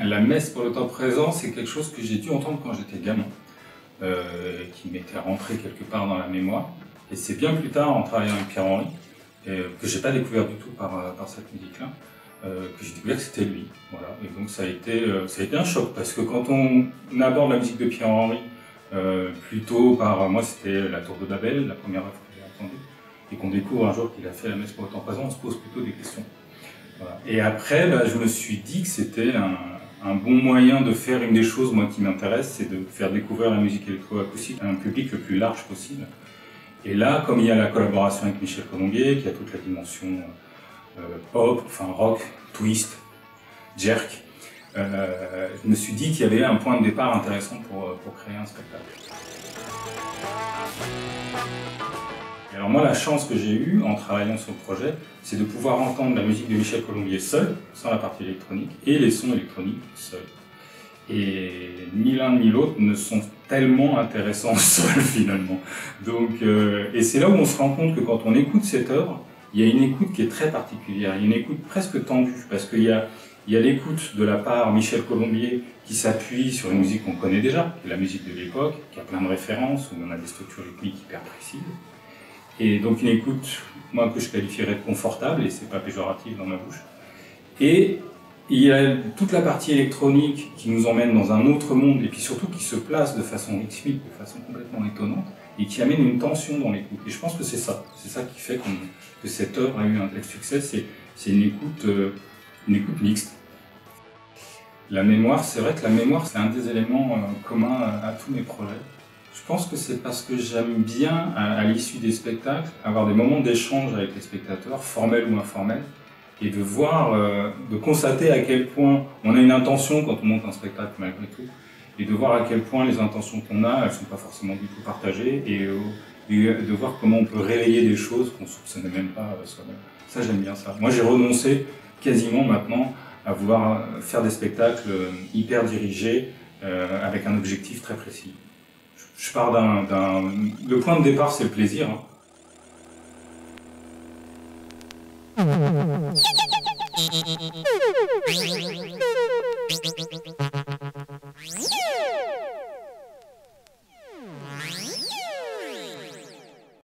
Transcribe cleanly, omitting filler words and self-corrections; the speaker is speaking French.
La messe pour le temps présent, c'est quelque chose que j'ai dû entendre quand j'étais gamin, qui m'était rentré quelque part dans la mémoire. Et c'est bien plus tard, en travaillant avec Pierre-Henry, que j'ai pas découvert du tout par cette musique-là, que j'ai découvert que c'était lui. Voilà. Et donc ça a été un choc, parce que quand on aborde la musique de Pierre-Henry, plutôt par, moi c'était La Tour de Babel, la première œuvre que j'ai entendue, et qu'on découvre un jour qu'il a fait la messe pour le temps présent, on se pose plutôt des questions. Voilà. Et après, je me suis dit que c'était un bon moyen de faire une des choses, moi, qui m'intéresse, c'est de faire découvrir la musique électroacoustique à un public le plus large possible. Et là, comme il y a la collaboration avec Michel Colombier, qui a toute la dimension pop, enfin rock, twist, jerk, je me suis dit qu'il y avait un point de départ intéressant pour créer un spectacle. Et alors moi, la chance que j'ai eue en travaillant sur le projet, c'est de pouvoir entendre la musique de Michel Colombier seul, sans la partie électronique, et les sons électroniques seuls. Et ni l'un ni l'autre ne sont tellement intéressants seuls finalement. Donc, et c'est là où on se rend compte que quand on écoute cette œuvre, il y a une écoute qui est très particulière, il y a une écoute presque tendue, parce qu'il y a l'écoute de la part Michel Colombier qui s'appuie sur une musique qu'on connaît déjà, qui est la musique de l'époque, qui a plein de références, où on a des structures rythmiques hyper précises. Et donc une écoute, moi, que je qualifierais de confortable, et c'est pas péjoratif dans ma bouche. Et il y a toute la partie électronique qui nous emmène dans un autre monde, et puis surtout qui se place de façon rythmique, de façon complètement étonnante, et qui amène une tension dans l'écoute. Et je pense que c'est ça qui fait que cette œuvre a eu un tel succès, c'est une écoute mixte. La mémoire, c'est vrai que la mémoire, c'est un des éléments communs à tous mes projets. Je pense que c'est parce que j'aime bien, à l'issue des spectacles, avoir des moments d'échange avec les spectateurs, formels ou informels, et de voir, de constater à quel point on a une intention quand on monte un spectacle malgré tout, et de voir à quel point les intentions qu'on a, elles ne sont pas forcément du tout partagées, et de voir comment on peut réveiller des choses qu'on ne soupçonnait même pas soi-même. Ça, j'aime bien ça. Moi, j'ai renoncé quasiment maintenant à vouloir faire des spectacles hyper dirigés, avec un objectif très précis. Je pars le point de départ, c'est le plaisir. Hein.